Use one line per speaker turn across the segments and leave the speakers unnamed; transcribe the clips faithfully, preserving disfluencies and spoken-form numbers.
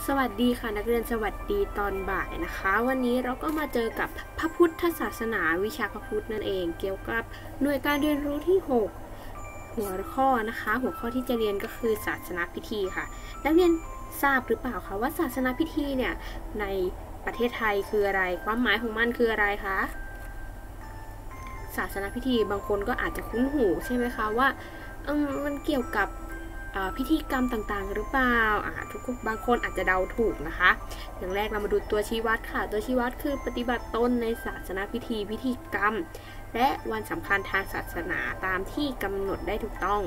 สวัสดีค่ะนักเรียนสวัสดีตอนบ่ายนะคะวันนี้เราก็มาเจอกับพระพุทธศาสนาวิชาพระพุทธนั่นเองเกี่ยวกับหน่วยการเรียนรู้ที่หกหัวข้อนะคะหัวข้อที่จะเรียนก็คือศาสนาพิธีค่ะนักเรียนทราบหรือเปล่าคะว่าศาสนาพิธีเนี่ยในประเทศไทยคืออะไรความหมายของมันคืออะไรคะศาสนาพิธีบางคนก็อาจจะคุ้นหูใช่ไหมคะว่ามันเกี่ยวกับพิธีกรรมต่างๆหรือเปล่าทุกบางคนอาจจะเดาถูกนะคะอย่างแรกเรามาดูตัวชี้วัดค่ะตัวชี้วัดคือปฏิบัติตนในศาสนาพิธีพิธีกรรมและวันสำคัญทางศาสนาตามที่กำหนดได้ถูกต้อง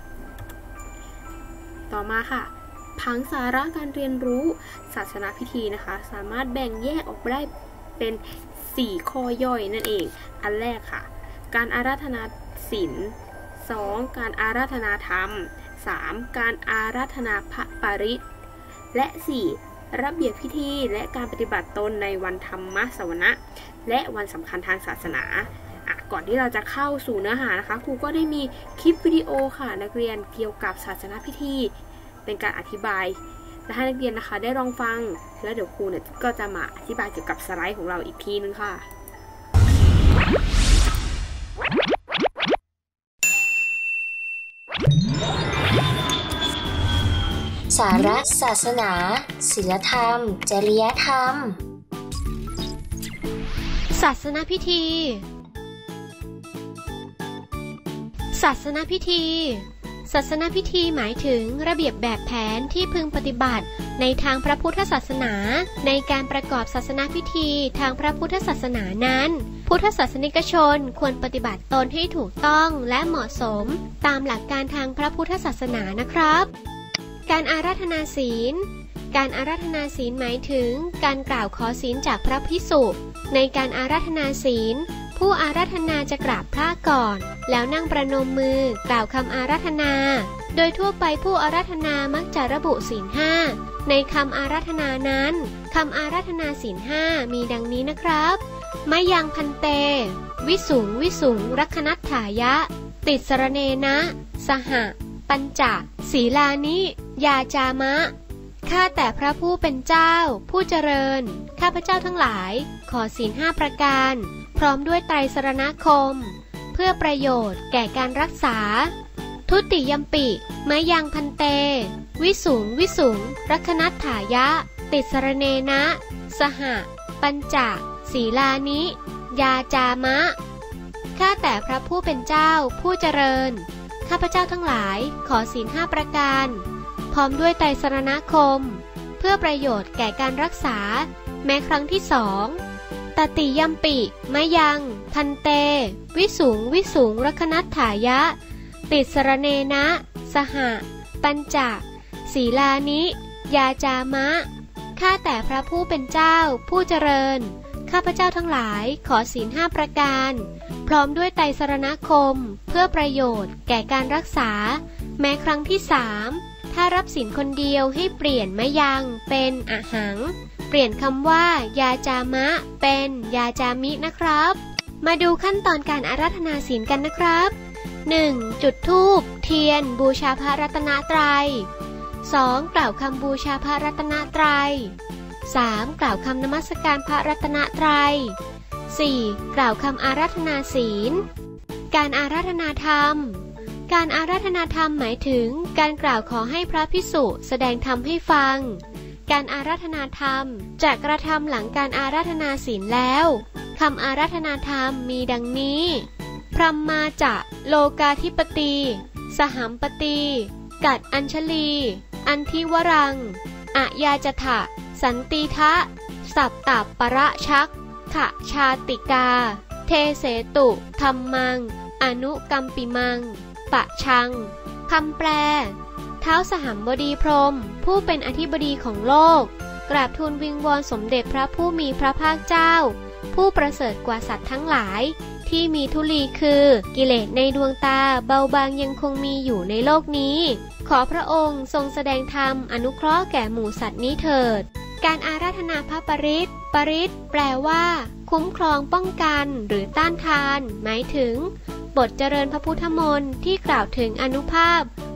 ต่อมาค่ะผังสาระการเรียนรู้ศาสนาพิธีนะคะสามารถแบ่งแยกออกได้เป็นสี่ข้อย่อยนั่นเองอันแรกค่ะการอาราธนาศีล สอง การอาราธนาธรรม สาม การอาราธนาพระปริตรและ สี่ ระเบียบพิธีและการปฏิบัติตนในวันธรรมสวนะและวันสำคัญทางศาสนาก่อนที่เราจะเข้าสู่เนื้อหานะคะครูก็ได้มีคลิปวิดีโอค่ะนักเรียนเกี่ยวกับศาสนาพิธีเป็นการอธิบายและให้นักเรียนนะคะได้ลองฟังแล้วเดี๋ยวครูเนี่ยก็จะมาอธิบายเกี่ยวกับสไลด์ของเราอีกทีนึงค่ะ
สาระศาสนาศีลธรรมจริยธรรม
ศาสนาพิธีศาสนาพิธีศาสนาพิธีหมายถึงระเบียบแบบแผนที่พึงปฏิบัติในทางพระพุทธศาสนาในการประกอบศาสนาพิธีทางพระพุทธศาสนานั้นพุทธศาสนิกชนควรปฏิบัติตนให้ถูกต้องและเหมาะสมตามหลักการทางพระพุทธศาสนานะครับการอาราธนาศีลการอาราธนาศีลหมายถึงการกล่าวขอศีลจากพระภิกษุในการอาราธนาศีลผู้อาราธนาจะกราบพระก่อนแล้วนั่งประนมมือกล่าวคำอาราธนาโดยทั่วไปผู้อาราธนามักจะระบุศีลห้าในคำอาราธนานั้นคำอาราธนาศีลห้ามีดังนี้นะครับมะยังพันเตวิสุงวิสุงรักขณัฏฐายะติสรเนนะสหปัญจศีลานิยาจามะข้าแต่พระผู้เป็นเจ้าผู้เจริญข้าพเจ้าทั้งหลายขอศีลห้าประการพร้อมด้วยไตรสรณคมเพื่อประโยชน์แก่การรักษาทุติยัมปิมะยังพันเตวิสุงวิสุงรักขณัฏฐายะติสรเนนะสหปัญจศีลานิยาจามะข้าแต่พระผู้เป็นเจ้าผู้เจริญข้าพเจ้าทั้งหลายขอศีลห้าประการพร้อมด้วยไตรสรณคมเพื่อประโยชน์แก่การรักษาแม้ครั้งที่สองตติยัมปิมะยังพันเตวิสุงวิสุงรักขณัฏฐายะติสรเนนะสหปัญจศีลานิยาจามะข้าแต่พระผู้เป็นเจ้าผู้เจริญข้าพเจ้าทั้งหลายขอศีลห้าประการพร้อมด้วยไตรสรณคมเพื่อประโยชน์แก่การรักษาแม้ครั้งที่สามถ้ารับศีลคนเดียวให้เปลี่ยนมะยังเป็นอหังเปลี่ยนคำว่ายาจามะเป็นยาจามินะครับมาดูขั้นตอนการอาราธนาศีลกันนะครับ หนึ่ง. จุดธูปเทียนบูชาพระรัตนตรัย สอง. กล่าวคำบูชาพระรัตนตรัย สาม. กล่าวคำนมัสการพระรัตนตรัย สี่. กล่าวคำอาราธนาศีลการอาราธนาธรรมการอาราธนาธรรมหมายถึงการกล่าวขอให้พระภิกษุแสดงธรรมให้ฟังการอาราธนาธรรมจะกระทำหลังการอาราธนาศีลแล้วคำอาราธนาธรรมมีดังนี้พรัมมาจะโลกาธิปตีสหัมปตีกัดอัญชลีอันทิวรังอะยาจทะสันติทะสัปตประชักขะชาติกาเทเสตุธัมมังอนุกัมปิมังปะชังคำแปลท้าวสหัมบดีพรหมผู้เป็นอธิบดีของโลกกราบทูลวิงวอนสมเด็จพระผู้มีพระภาคเจ้าผู้ประเสริฐกว่าสัตว์ทั้งหลายที่มีทุลีคือกิเลสในดวงตาเบาบางยังคงมีอยู่ในโลกนี้ขอพระองค์ทรงแสดงธรรมอนุเคราะห์แก่หมู่สัตว์นี้เถิดการอาราธนาพระปริตรปริตรแปลว่าคุ้มครองป้องกันหรือต้านทานหมายถึงบทเจริญพระพุทธมนต์ที่กล่าวถึงอานุภาพ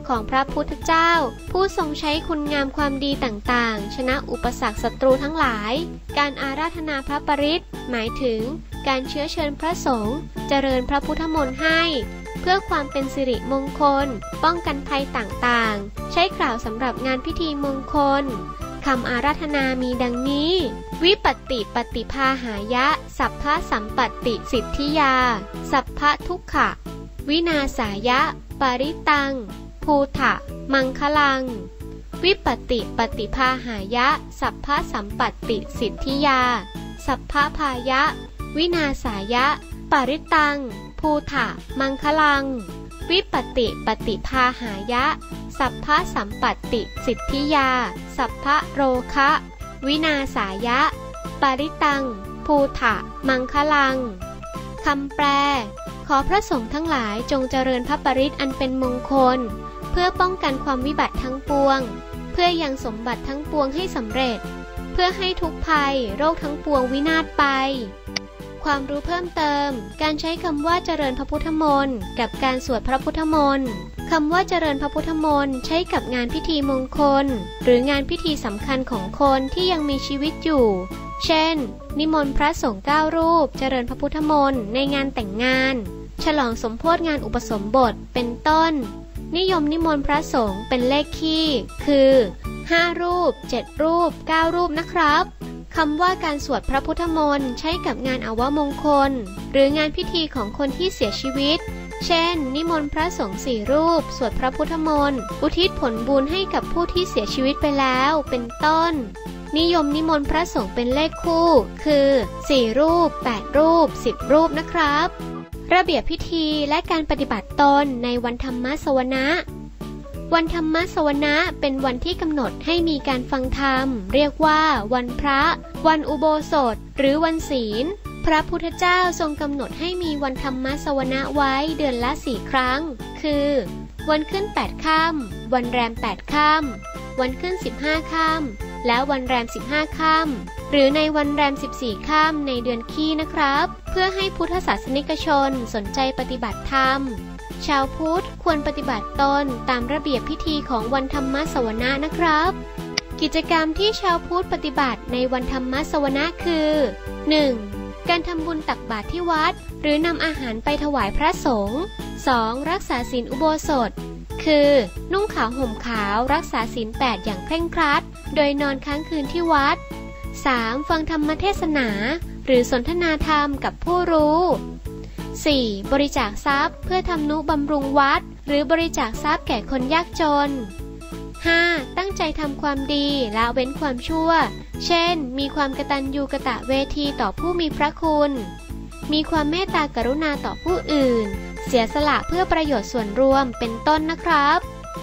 ของพระพุทธเจ้าผู้ทรงใช้คุณงามความดีต่างๆชนะอุปสรรคศัตรูทั้งหลายการอาราธนาพระปริตรหมายถึงการเชื้อเชิญพระสงฆ์เจริญพระพุทธมนต์ให้เพื่อความเป็นสิริมงคลป้องกันภัยต่างๆใช้กล่าวสำหรับงานพิธีมงคลคำอาราธนามีดังนี้วิปัตติปฏิภาหายะสัพพะสัมปัตติสิทธิยาสัพพะทุกขะวินาศายะปริตังภูถะมังคลังวิปัตติปฏิภาหายะสัพพะสัมปัตติสิทธิยาสัพพะพายะวินาศายะปริตังภูถะมังคลังวิปัตติปฏิภาหายะสัพพะสัมปัตติสิทธิยาสัพพะโรคะวินาศายะปริตังภูถะมังคลังคำแปลขอพระสงฆ์ทั้งหลายจงเจริญพระปริตรอันเป็นมงคลเพื่อป้องกันความวิบัติทั้งปวงเพื่อยังสมบัติทั้งปวงให้สำเร็จเพื่อให้ทุกภัยโรคทั้งปวงวินาศไปความรู้เพิ่มเติมการใช้คำว่าเจริญพระพุทธมนต์กับการสวดพระพุทธมนต์คำว่าเจริญพระพุทธมนต์ใช้กับงานพิธีมงคลหรืองานพิธีสำคัญของคนที่ยังมีชีวิตอยู่เช่นนิมนต์พระสงฆ์เก้ารูปเจริญพระพุทธมนต์ในงานแต่งงานฉลองสมโภชงานอุปสมบทเป็นต้นนิยมนิมนต์พระสงฆ์เป็นเลขคี่คือห้ารูปเจ็ดรูปเก้ารูปนะครับคำว่าการสวดพระพุทธมนต์ใช้กับงานอวมงคลหรืองานพิธีของคนที่เสียชีวิตเช่นนิมนต์พระสงฆ์สี่รูปสวดพระพุทธมนต์อุทิศผลบุญให้กับผู้ที่เสียชีวิตไปแล้วเป็นต้นนิยมนิมนต์พระสงฆ์เป็นเลขคู่คือสี่รูปแปดรูปสิบรูปนะครับระเบียบพิธีและการปฏิบัติตนในวันธรรมสวนะวันธรรมสวนะเป็นวันที่กำหนดให้มีการฟังธรรมเรียกว่าวันพระวันอุโบสถหรือวันศีลพระพุทธเจ้าทรงกำหนดให้มีวันธรรมสวนะไว้เดือนละสี่ครั้งคือวันขึ้นแปดค่ำวันแรมแปดค่ำวันขึ้นสิบห้าค่ำและวันแรมสิบห้าค่ำหรือในวันแรมสิบสี่ค่ำในเดือนขี้นะครับเพื่อให้พุทธศาสนิกชนสนใจปฏิบัติธรรมชาวพุทธควรปฏิบัติตนตามระเบียบพิธีของวันธรรมสวนะนะครับกิจกรรมที่ชาวพุทธปฏิบัติในวันธรรมสวนะคือ หนึ่ง. การทำบุญตักบาตรที่วัดหรือนำอาหารไปถวายพระสงฆ์ สอง. รักษาศีลอุโบสถคือนุ่งขาวห่มขาวรักษาศีลแปดอย่างเคร่งครัดโดยนอนค้างคืนที่วัด สาม. ฟังธรรมเทศนาหรือสนทนาธรรมกับผู้รู้ สี่. บริจาคทรัพย์เพื่อทำนุบำรุงวัดหรือบริจาคทรัพย์แก่คนยากจน ห้า. ตั้งใจทำความดีละเว้นความชั่วเช่นมีความกตัญญูกตเวทีต่อผู้มีพระคุณมีความเมตตากรุณาต่อผู้อื่นเสียสละเพื่อประโยชน์ส่วนรวมเป็นต้นนะครับ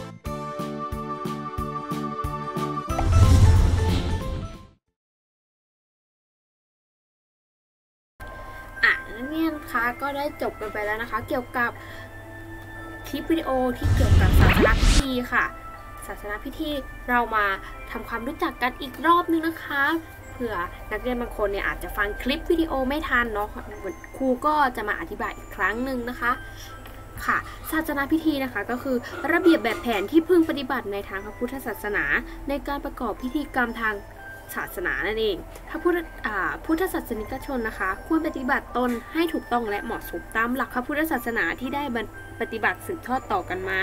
อ่ะนี่นะคะก็ได้จบกันไปแล้วนะคะเกี่ยวกับคลิปวิดีโอที่เกี่ยวกับศาสนพิธีค่ะศาสนพิธีเรามาทำความรู้จักกันอีกรอบนึงนะคะเผื่อนักเรียนบางคนเนี่ยอาจจะฟังคลิปวิดีโอไม่ทันเนาะครูก็จะมาอธิบายอีกครั้งหนึ่งนะคะค่ะศาสนพิธีนะคะก็คือระเบียบแบบแผนที่พึงปฏิบัติในทางพระพุทธศาสนาในการประกอบพิธีกรรมทางศาสนานั่นเองพระพุทธพุทธศาสนิกชนนะคะควรปฏิบัติตนให้ถูกต้องและเหมาะสมตามหลักพระพุทธศาสนาที่ได้ปฏิบัติสืบทอดต่อกันมา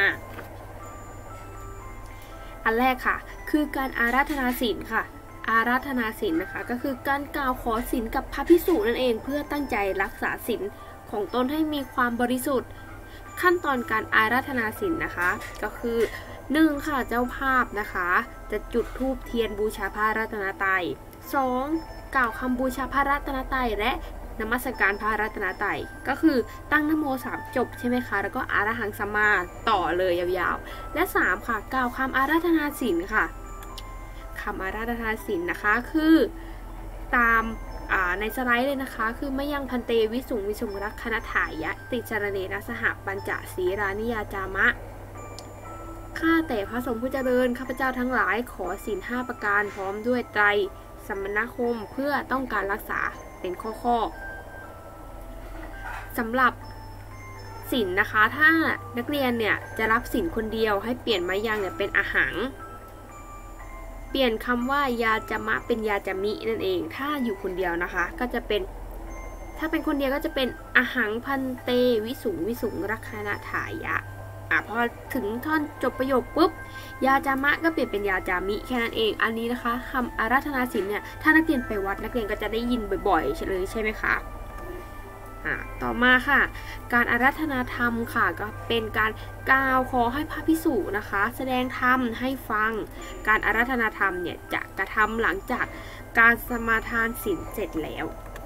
อันแรกค่ะคือการอาราธนาศีลค่ะอาราธนาศีลนะคะก็คือการกล่าวขอศีลกับพระภิกษุนั่นเองเพื่อตั้งใจรักษาศีลของตนให้มีความบริสุทธิ์ขั้นตอนการอาราธนาศีลนะคะก็คือหนึ่งค่ะเจ้าภาพนะคะจะจุดธูปเทียนบูชาพระรัตนตรัย สอง. กล่าวคำบูชาพระรัตนตรัยและนมัสการพระรัตนตรัยก็คือตั้งนะโมสามจบใช่ไหมคะแล้วก็อาระหังสัมมาต่อเลยยาวๆและสามค่ะกล่าวคำอาราธนาศีลค่ะคำอาราธนาศีลนะคะคือตามในสไลด์เลยนะคะคือมยังพันเตวิสุงวิสุงรักขณถายะติจารเนนะสหปัญจศีรานิยาจามะข้าแต่พระสงฆ์ผู้เจริญข้าพเจ้าทั้งหลายขอศีลห้าประการพร้อมด้วยไตรสมณคมเพื่อต้องการรักษาเป็นข้อๆสำหรับศีลนะคะถ้านักเรียนเนี่ยจะรับศีลคนเดียวให้เปลี่ยนมะยังเนี่ยเป็นอาหังเปลี่ยนคำว่ายาจามะเป็นยาจามินั่นเองถ้าอยู่คนเดียวนะคะก็จะเป็นถ้าเป็นคนเดียวก็จะเป็นอาหังพันเตวิสุงวิสุงรักขณถายะอ่ะพอถึงท่อนจบประโยคปุ๊บยาจามะก็เปลี่ยนเป็นยาจามิแค่นั้นเองอันนี้นะคะคำอาราธนาศีลเนี่ยถ้านักเรียนไปวัดนักเรียนก็จะได้ยินบ่อยๆเลยใช่ไหมคะอ่ะต่อมาค่ะการอาราธนาธรรมค่ะก็เป็นการกล่าวขอให้พระภิกษุนะคะแสดงธรรมให้ฟังการอาราธนาธรรมเนี่ยจะกระทำหลังจากการสมาทานศีลเสร็จแล้ว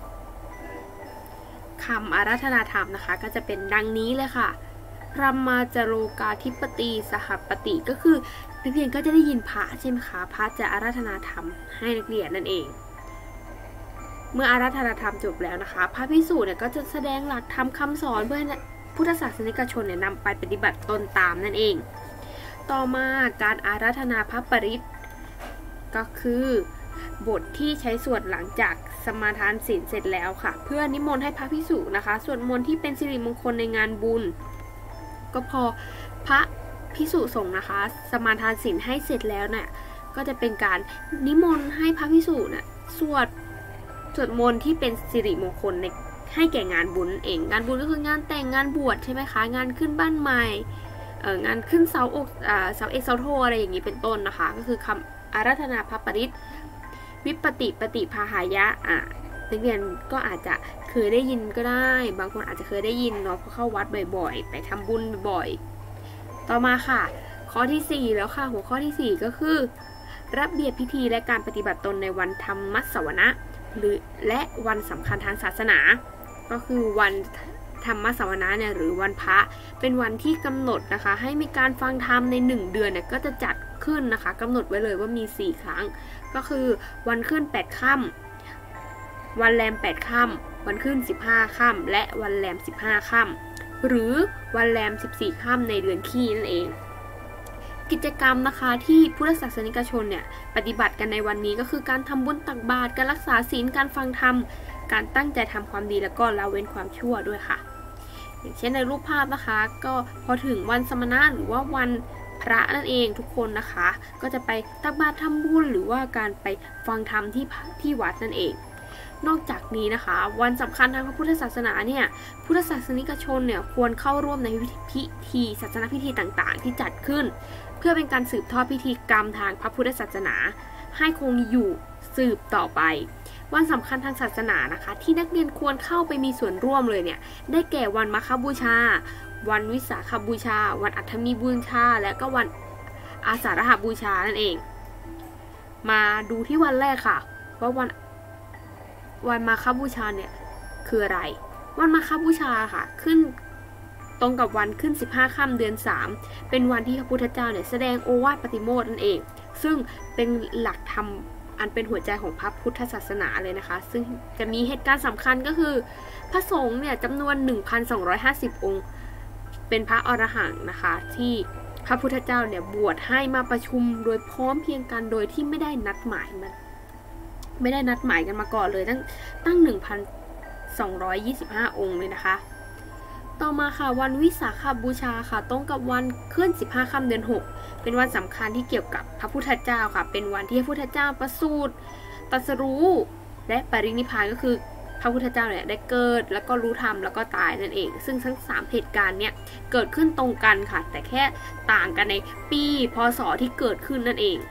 คำอาราธนาธรรมนะคะก็จะเป็นดังนี้เลยค่ะพระมาจโรกาธิปติสหปติก็คือนักเรียนก็จะได้ยินพระใช่ไหมคะพระจะอาราธนาธรรมให้นักเรียนนั่นเองเมื่ออาราธนาธรรมจบแล้วนะคะพระภิกษุเนี่ยก็จะแสดงหลักธรรมคำสอนเพื่อพุทธศาสนิกชนเนี่ยนำไปปฏิบัติตนตามนั่นเองต่อมาการอาราธนาพระปริตก็คือบทที่ใช้สวดหลังจากสมาทานศีลเสร็จแล้วค่ะเพื่อนิมนต์ให้พระภิกษุนะคะสวดมนต์ที่เป็นสิริมงคลในงานบุญก็พอพระภิกษุสงฆ์นะคะสมาทานศีลให้เสร็จแล้วเนี่ยก็จะเป็นการนิมนต์ให้พระภิกษุเนี่ยสวดสวดมนต์ที่เป็นสิริมงคลในให้แก่งานบุญเองงานบุญก็คืองานแต่งงานบวชใช่ไหมคะงานขึ้นบ้านใหม่เอ่องานขึ้นเสาอกอ่าเสาเอกเสาโทอะไรอย่างนี้เป็นต้นนะคะก็คือคำอาราธนาพระปริตวิปติปฏิภาหายะอ่ะนักเรียนก็อาจจะเคยได้ยินก็ได้บางคนอาจจะเคยได้ยินเนาะเพราะเข้าวัดบ่อยๆไปทำบุญบ่อยๆต่อมาค่ะข้อที่สี่แล้วค่ะหัวข้อที่สี่ก็คือระเบียบพิธีและการปฏิบัติตนในวันธรรมสวนะหรือและวันสำคัญทางศาสนาก็คือวันธรรมสวนะเนี่ยหรือวันพระเป็นวันที่กำหนดนะคะให้มีการฟังธรรมในหนึ่งเดือนเนี่ยก็จะจัดขึ้นนะคะกำหนดไว้เลยว่ามีสี่ครั้งก็คือวันขึ้นแปดค่ำวันแรมแปดค่ำวันขึ้นสิบห้าค่ำและวันแรมสิบห้าค่ำหรือวันแรมสิบสี่ค่ำในเดือนขี้นั่นเองกิจกรรมนะคะที่พุทธศาสนิกชนเนี่ยปฏิบัติกันในวันนี้ก็คือการทำบุญตักบาตรการรักษาศีลการฟังธรรมการตั้งใจทำความดีแล้วก็ละเว้นความชั่วด้วยค่ะอย่างเช่นในรูปภาพนะคะก็พอถึงวันสมณะหรือว่าวันพระนั่นเองทุกคนนะคะก็จะไปตักบาตรทำบุญหรือว่าการไปฟังธรรมที่ที่วัดนั่นเองนอกจากนี้นะคะวันสำคัญทางพระพุทธศาสนาเนี่ยพุทธศาสนิกชนเนี่ยควรเข้าร่วมในพิธีศาสนพิธีต่างๆที่จัดขึ้นเพื่อเป็นการสืบทอดพิธีกรรมทางพระพุทธศาสนาให้คงอยู่สืบต่อไปวันสำคัญทางศาสนานะคะที่นักเรียนควรเข้าไปมีส่วนร่วมเลยเนี่ยได้แก่วันมาฆบูชาวันวิสาขบูชาวันอัฐมีบูชาและก็วันอาสาฬหบูชานั่นเองมาดูที่วันแรกค่ะว่าวันวันมาฆบูชาเนี่ยคืออะไรวันมาฆบูชาค่ะขึ้นตรงกับวันขึ้นสิบห้าค่ำเดือนสามเป็นวันที่พระพุทธเจ้าเนี่ยแสดงโอวาทปฏิโมกข์นั่นเองซึ่งเป็นหลักธรรมอันเป็นหัวใจของพระพุทธศาสนาเลยนะคะซึ่งจะมีเหตุการณ์สำคัญก็คือพระสงฆ์เนี่ยจำนวน หนึ่งพันสองร้อยห้าสิบ องค์เป็นพระอรหันต์นะคะที่พระพุทธเจ้าเนี่ยบวชให้มาประชุมโดยพร้อมเพียงกันโดยที่ไม่ได้นัดหมายมันไม่ได้นัดหมายกันมาก่อนเลยตั้งตั้ง หนึ่งพันสองร้อยยี่สิบห้า องค์เลยนะคะต่อมาค่ะวันวิสาขบูชาค่ะตรงกับวันขึ้นสิบห้าค่ำเดือนหกเป็นวันสำคัญที่เกี่ยวกับพระพุทธเจ้าค่ะเป็นวันที่พระพุทธเจ้าประสูติตรัสรู้และปรินิพพานก็คือพระพุทธเจ้าเนี่ยได้เกิดแล้วก็รู้ธรรมแล้วก็ตายนั่นเองซึ่งทั้งสามเหตุการณ์เนี่ยเกิดขึ้นตรงกันค่ะแต่แค่ต่างกันในปีพศที่เกิดขึ้นนั่นเอง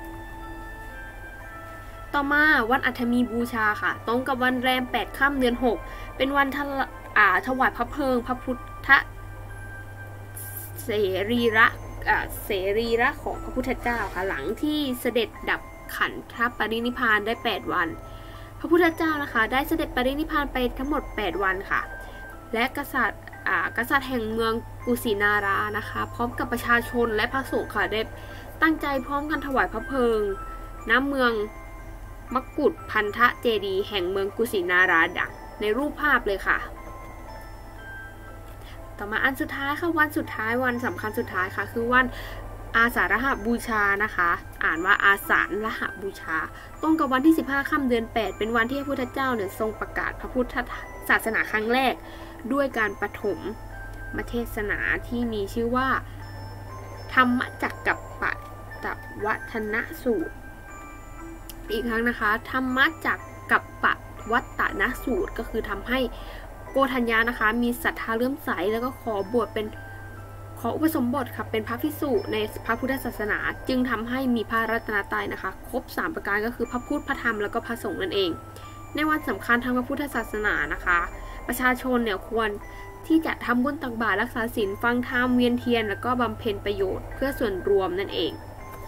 ต่อมาวันอัฐมีบูชาค่ะตรงกับวันแรมแปดค่ำเดือนหกเป็นวันถวายพระเพลิงพระพุทธเสรีระเสรีระของพระพุทธเจ้าค่ะหลังที่เสด็จดับขันธปรินิพพานได้แปดวันพระพุทธเจ้านะคะได้เสด็จปรินิพพานไปทั้งหมดแปดวันค่ะและกษัตริย์กษัตริย์แห่งเมืองกุสินารานะคะพร้อมกับประชาชนและพระสงฆ์ค่ะได้ตั้งใจพร้อมกันถวายพระเพลิงณเมืองมกุฏพันธเจดีย์แห่งเมืองกุสินาราดังในรูปภาพเลยค่ะต่อมาอันสุดท้ายค่ะวันสุดท้ายวันสำคัญสุดท้ายค่ะคือวันอาสาฬหบูชานะคะอ่านว่าอาสาฬหบูชาตรงกับวันที่สิบห้าค่ำเดือนแปดเป็นวันที่พระพุทธเจ้าเนี่ยทรงประกาศพระพุทธศาสนาครั้งแรกด้วยการปฐมมเทศนาที่มีชื่อว่าธรรมจักกัปปตวัฒนสูตรอีกครั้งนะคะธรรมจักกัปปวัตนสูตรก็คือทำให้โกฏัญญานะคะมีศรัทธาเลื่อมใสแล้วก็ขอบวชเป็นขออุปสมบทค่ะเป็นพระภิกษุในพระพุทธศาสนาจึงทำให้มีพระรัตนตรัยนะคะครบสามประการก็คือพระพุทธพระธรรมแล้วก็พระสงฆ์นั่นเองในวันสำคัญทางพระพุทธศาสนานะคะประชาชนเนี่ยควรที่จะทำบุญตักบาตรรักษาศีลฟังธรรมเวียนเทียนแล้วก็บำเพ็ญประโยชน์เพื่อส่วนรวมนั่นเอง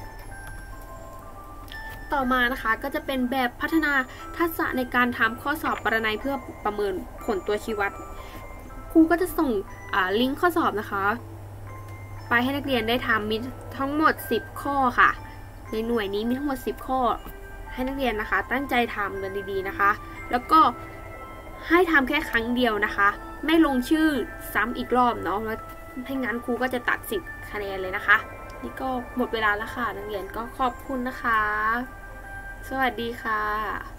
ต่อมานะคะก็จะเป็นแบบพัฒนาทักษะในการทำข้อสอบปรนัยเพื่อประเมินผลตัวชี้วัดครูก็จะส่งลิงก์ข้อสอบนะคะไปให้นักเรียนได้ทำมีทั้งหมดสิบข้อค่ะในหน่วยนี้มีทั้งหมดสิบข้อให้นักเรียนนะคะตั้งใจทำกันดีๆนะคะแล้วก็ให้ทำแค่ครั้งเดียวนะคะไม่ลงชื่อซ้ำอีกรอบเนาะแล้วถ้างั้นครูก็จะตัดสิบคะแนนเลยนะคะนี่ก็หมดเวลาแล้วค่ะนักเรียนก็ขอบคุณนะคะสวัสดีค่ะ